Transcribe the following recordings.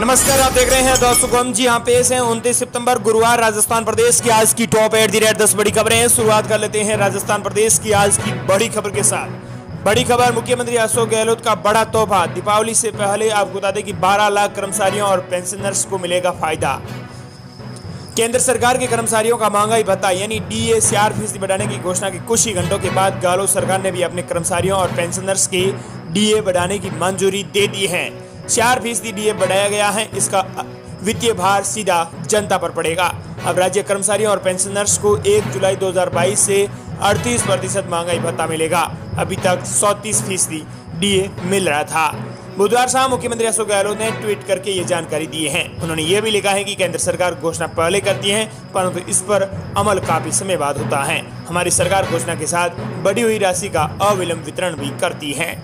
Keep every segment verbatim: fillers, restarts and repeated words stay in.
नमस्कार, आप देख रहे हैं दर्शकों हम जी यहाँ पेश हैं उनतीस सितंबर गुरुवार राजस्थान प्रदेश की आज की टॉप एट दी रेट दस बड़ी खबरें हैं। शुरुआत कर लेते हैं राजस्थान प्रदेश की आज की बड़ी खबर के साथ। बड़ी खबर, मुख्यमंत्री अशोक गहलोत का बड़ा तोहफा। दीपावली से पहले आपको बता दें कि बारह लाख कर्मचारियों और पेंशनर्स को मिलेगा फायदा। केंद्र सरकार के कर्मचारियों का महंगाई भत्ता यानी डीए चार फीसदी बढ़ाने की घोषणा के कुछ ही घंटों के बाद गहलोत सरकार ने भी अपने कर्मचारियों और पेंशनर्स के डीए बढ़ाने की मंजूरी दे दी है। चार फीसदी डीए बढ़ाया गया है। इसका वित्तीय भार सीधा जनता पर पड़ेगा। अब राज्य कर्मचारियों और पेंशनर्स को एक जुलाई दो हज़ार बाईस से अड़तीस प्रतिशत महंगाई भत्ता मिलेगा। अभी तक सैंतीस फीसदी डीए मिल रहा था। बुधवार शाम मुख्यमंत्री अशोक गहलोत ने ट्वीट करके ये जानकारी दी है। उन्होंने ये भी लिखा है कि केंद्र सरकार घोषणा पहले करती है, परंतु इस पर अमल काफी समय बाद होता है। हमारी सरकार घोषणा के साथ बढ़ी हुई राशि का अविलंब वितरण भी करती है।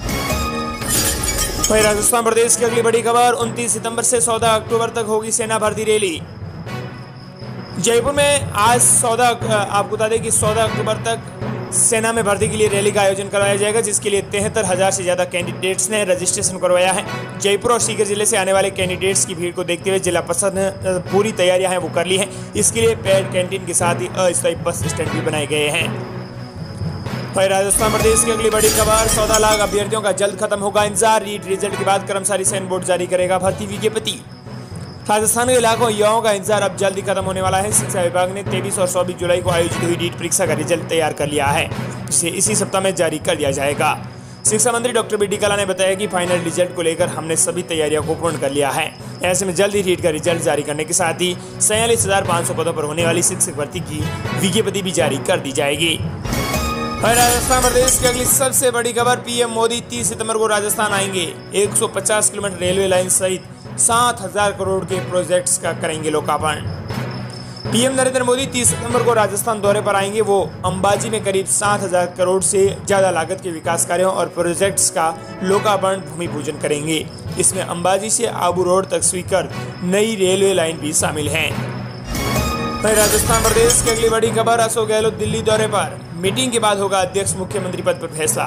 वहीं राजस्थान प्रदेश की अगली बड़ी खबर, उनतीस सितंबर से चौदह अक्टूबर तक होगी सेना भर्ती रैली। जयपुर में आज चौदह आपको बता दें कि चौदह अक्टूबर तक सेना में भर्ती के लिए रैली का आयोजन कराया जाएगा, जिसके लिए तिहत्तर हजार से ज्यादा कैंडिडेट्स ने रजिस्ट्रेशन करवाया है। जयपुर और सीकर जिले से आने वाले कैंडिडेट्स की भीड़ को देखते हुए जिला प्रशासन ने पूरी तैयारियां हैं वो कर ली है। इसके लिए पेड कैंटीन के साथ ही अस्थायी बस स्टैंड भी बनाए गए हैं। वहीं राजस्थान प्रदेश की अगली बड़ी खबर, चौदह लाख अभ्यर्थियों का जल्द खत्म होगा इंतजार। रीट रिजल्ट के बाद कर्मचारी चयन बोर्ड जारी करेगा भर्ती विज्ञप्ति। राजस्थान के लाखों युवाओं का इंतजार अब जल्द ही खत्म होने वाला है। शिक्षा विभाग ने तेईस और चौबीस जुलाई को आयोजित हुई रीट परीक्षा का रिजल्ट तैयार कर लिया है, जिसे इसी सप्ताह में जारी कर दिया जाएगा। शिक्षा मंत्री डॉक्टर बी डी कल्ला ने बताया कि फाइनल रिजल्ट को लेकर हमने सभी तैयारियों को पूर्ण कर लिया है। ऐसे में जल्द ही रीट का रिजल्ट जारी करने के साथ ही छियालीस हजार पाँच सौ पदों पर होने वाली शिक्षक भर्ती की विज्ञप्ति भी जारी कर दी जाएगी। राजस्थान प्रदेश की अगली सबसे बड़ी खबर, पीएम मोदी तीस सितंबर को राजस्थान आएंगे। एक सौ पचास किलोमीटर रेलवे लाइन सहित सात हजार करोड़ के प्रोजेक्ट्स का करेंगे लोकार्पण। पीएम नरेंद्र मोदी तीस सितंबर को राजस्थान दौरे पर आएंगे। वो अंबाजी में करीब सात हजार करोड़ से ज्यादा लागत के विकास कार्यों और प्रोजेक्ट्स का लोकार्पण भूमि पूजन करेंगे। इसमें अंबाजी से आबू रोड तक स्वीकृत नई रेलवे लाइन भी शामिल है। राजस्थान प्रदेश की अगली बड़ी खबर, अशोक गहलोत दिल्ली दौरे पर। मीटिंग के बाद होगा अध्यक्ष मुख्यमंत्री पद पर फैसला।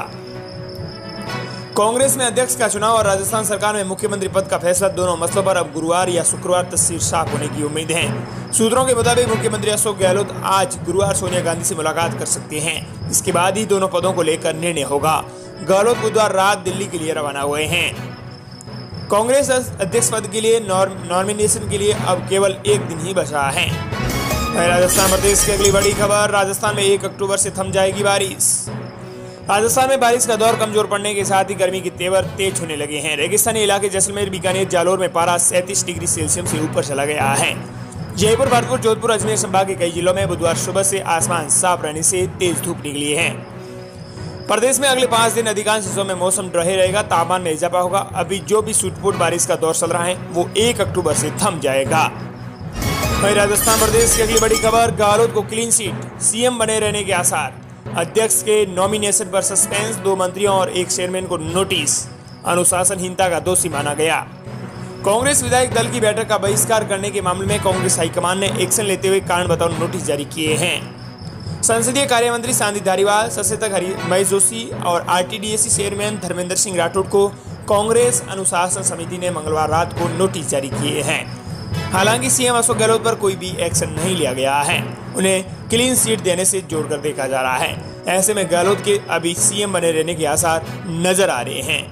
कांग्रेस में अध्यक्ष का चुनाव और राजस्थान सरकार में मुख्यमंत्री पद का फैसला, दोनों मसलों पर अब गुरुवार या शुक्रवार तस्वीर साफ होने की उम्मीद है। सूत्रों के मुताबिक मुख्यमंत्री अशोक गहलोत आज गुरुवार सोनिया गांधी से मुलाकात कर सकते हैं। इसके बाद ही दोनों पदों को लेकर निर्णय होगा। गहलोत बुधवार रात दिल्ली के लिए रवाना हुए हैं। कांग्रेस अध्यक्ष पद के लिए नॉमिनेशन के लिए अब केवल एक दिन ही बचा है। राजस्थान प्रदेश की अगली बड़ी खबर, राजस्थान में एक अक्टूबर से थम जाएगी बारिश। राजस्थान में बारिश का दौर कमजोर पड़ने के साथ ही गर्मी के तेवर तेज होने लगे हैं। रेगिस्तानी इलाके जैसलमेर, बीकानेर, जालोर में पारा सैंतीस डिग्री सेल्सियस से ऊपर चला गया है। जयपुर, भरतपुर, जोधपुर, अजमेर संभाग के कई जिलों में बुधवार सुबह से आसमान साफ रहने से तेज धूप निकली है। प्रदेश में अगले पांच दिन अधिकांश हिस्सों में मौसम ड्राई रहेगा। तापमान में इजाफा होगा। अभी जो भी छुटपुट बारिश का दौर चल रहा है वो एक अक्टूबर से थम जाएगा। वहीं राजस्थान प्रदेश की अगली बड़ी खबर, गहलोत को क्लीन सीट, सीएम बने रहने के आसार। अध्यक्ष के नॉमिनेशन पर सस्पेंस, दो मंत्रियों और एक चेयरमैन को नोटिस, अनुशासनहीनता का दोषी माना गया। कांग्रेस विधायक दल की बैठक का बहिष्कार करने के मामले में कांग्रेस हाईकमान ने एक्शन लेते हुए कारण बताओ नोटिस जारी किए हैं। संसदीय कार्य मंत्री सांदी धारीवाल, सचेतक हरि महेश जोशी और आरटीडीएसी चेयरमैन धर्मेंद्र सिंह राठौड़ को कांग्रेस अनुशासन समिति ने मंगलवार रात को नोटिस जारी किए हैं। हालांकि सीएम अशोक गहलोत पर कोई भी एक्शन नहीं लिया गया है। उन्हें क्लीन सीट देने से जोड़कर देखा जा रहा है। ऐसे में गहलोत के अभी सीएम बने रहने के आसार नजर आ रहे हैं।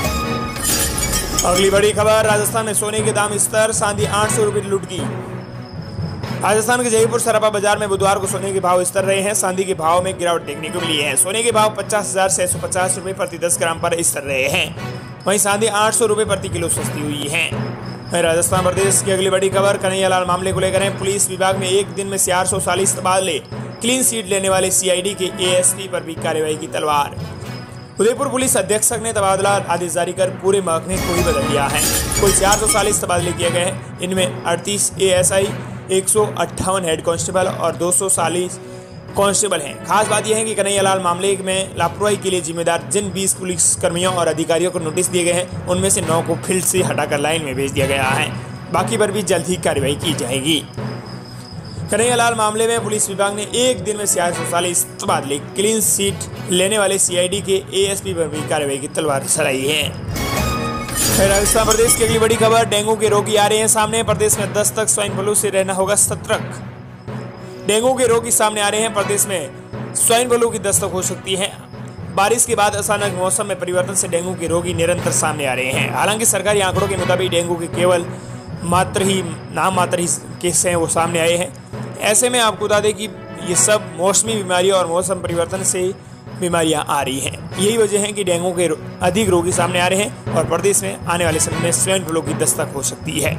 अगली बड़ी खबर, राजस्थान में सोने के दाम स्तर, चांदी आठ सौ रुपये लुढ़की। राजस्थान के जयपुर सराफा बाजार में बुधवार को सोने के भाव स्थिर रहे हैं। चांदी के भाव में गिरावट देखने को मिली है। सोने के भाव पचास हजार छह सौ पचास रुपये प्रति दस ग्राम पर स्थिर रहे हैं। वहीं चांदी आठ सौ रुपये प्रति किलो सस्ती हुई है। राजस्थान प्रदेश की अगली बड़ी खबर, कन्हैयालाल मामले को लेकर है। पुलिस विभाग में एक दिन में चार सौ चालीस तबादले, क्लीन सीट लेने वाले सीआईडी के एएसपी पर भी कार्रवाई की तलवार। उदयपुर पुलिस अधीक्षक ने तबादला आदेश जारी कर पूरे महकमे को ही बदल दिया है। कुल चार सौ चालीस तबादले किए गए हैं। इनमें अड़तीस एएसआई, एक सौ अट्ठावन हेड कांस्टेबल और दो सौ चालीस कांस्टेबल हैं। खास बात यह है कि कन्हैयालाल मामले में लापरवाही के लिए जिम्मेदार जिन बीस पुलिस कर्मियों और अधिकारियों को नोटिस दिए गए हैं, उनमें से नौ को फील्ड से हटाकर लाइन में भेज दिया गया है। बाकी पर भी जल्द ही कार्रवाई की जाएगी। कन्हैयालाल मामले में पुलिस विभाग ने एक दिन में चार सौ चालीस तबादले, क्लीन सीट लेने वाले सीआईडी के एएसपी पर भी कार्रवाई की तलवार चलाई है। राजस्थान प्रदेश की अगली बड़ी खबर, डेंगू के रोगी आ रहे हैं सामने, प्रदेश में दस्तक, स्वाइन फ्लू से रहना होगा सतर्क। डेंगू के रोगी सामने आ रहे हैं, प्रदेश में स्वाइन फ्लू की दस्तक हो सकती है। बारिश के बाद अचानक मौसम में परिवर्तन से डेंगू के रोगी निरंतर सामने आ रहे हैं। हालांकि सरकारी आंकड़ों के मुताबिक डेंगू के केवल मात्र ही नाम मात्र ही केस हैं वो सामने आए हैं। ऐसे में आपको बता दें कि ये सब मौसमी बीमारियां और मौसम परिवर्तन से बीमारियां आ रही हैं। यही वजह है कि डेंगू के अधिक रोगी सामने आ रहे हैं और प्रदेश में आने वाले समय में स्वाइन फ्लू की दस्तक हो सकती है।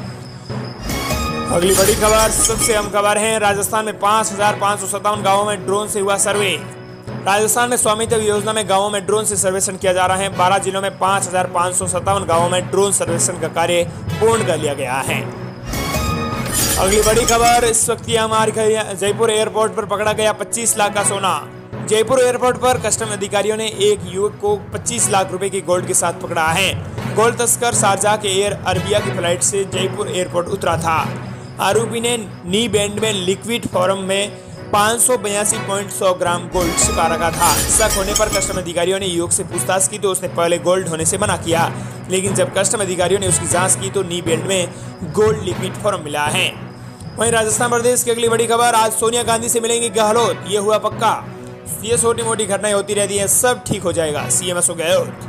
अगली बड़ी खबर, सबसे अहम खबर है, राजस्थान में पांच हजार पाँच सौ सत्तावन गाँवों में ड्रोन से हुआ सर्वे। राजस्थान में स्वामित्व योजना में गाँवों में ड्रोन से सर्वेक्षण किया जा रहा है। बारह जिलों में पांच हजार पाँच सौ सत्तावन गाँवों में ड्रोन सर्वेक्षण का कार्य पूर्ण कर लिया गया है। अगली बड़ी खबर, इस वक्त की हमारी जयपुर एयरपोर्ट पर पकड़ा गया पच्चीस लाख का सोना। जयपुर एयरपोर्ट पर कस्टम अधिकारियों ने एक युवक को पच्चीस लाख रुपए की गोल्ड के साथ पकड़ा है। गोल्ड तस्कर शारजाह के एयर अरबिया की फ्लाइट से जयपुर एयरपोर्ट उतरा था। आरोपी ने नी बैंड में लिक्विड फॉर्म में पाँच सौ बयासी पॉइंट सौ ग्राम गोल्ड छिपा रखा था। शक होने पर कस्टम अधिकारियों ने युवक से पूछताछ की तो उसने पहले गोल्ड होने से मना किया, लेकिन जब कस्टम अधिकारियों ने उसकी जांच की तो नी बैंड में गोल्ड लिक्विड फॉर्म मिला है। वहीं राजस्थान प्रदेश की अगली बड़ी खबर, आज सोनिया गांधी से मिलेंगे गहलोत, ये हुआ पक्का। ये छोटी मोटी घटनाएं होती रहती हैं, सब ठीक हो जाएगा, सीएम अशोक गहलोत।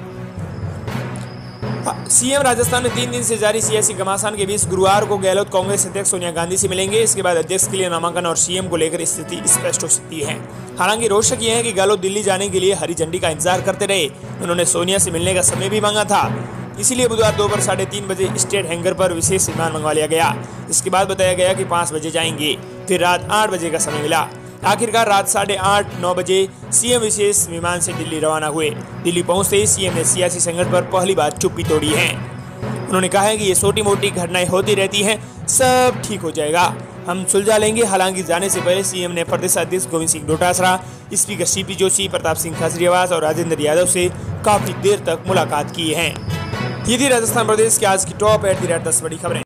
सीएम राजस्थान में तीन दिन से जारी सियासी घमासान के बीच गुरुवार को गहलोत कांग्रेस अध्यक्ष सोनिया गांधी से मिलेंगे। इसके बाद अध्यक्ष के लिए नामांकन और सीएम को लेकर स्थिति स्पष्ट हो सकती है। हालांकि रोचक यह है कि गहलोत दिल्ली जाने के लिए हरी झंडी का इंतजार करते रहे। उन्होंने सोनिया से मिलने का समय भी मांगा था, इसीलिए बुधवार दोपहर साढ़े तीन बजे स्टेट हैंगर पर विशेष विमान मंगवा लिया गया। इसके बाद बताया गया कि पाँच बजे जाएंगे, फिर रात आठ बजे का समय मिला। आखिरकार रात साढ़े आठ नौ बजे सीएम विशेष विमान से दिल्ली रवाना हुए। दिल्ली पहुंचते ही सीएम ने सियासी संकट पर पहली बार चुप्पी तोड़ी है। उन्होंने कहा है कि ये छोटी मोटी घटनाएं होती रहती हैं, सब ठीक हो जाएगा, हम सुलझा लेंगे। हालांकि जाने से पहले सीएम ने प्रदेश अध्यक्ष गोविंद सिंह डोटासरा, स्पीकर सीपी जोशी, प्रताप सिंह खाचरियावास और राजेंद्र यादव से काफी देर तक मुलाकात की है। ये थी राजस्थान प्रदेश की आज की टॉप एट द रेट दस बड़ी खबरें।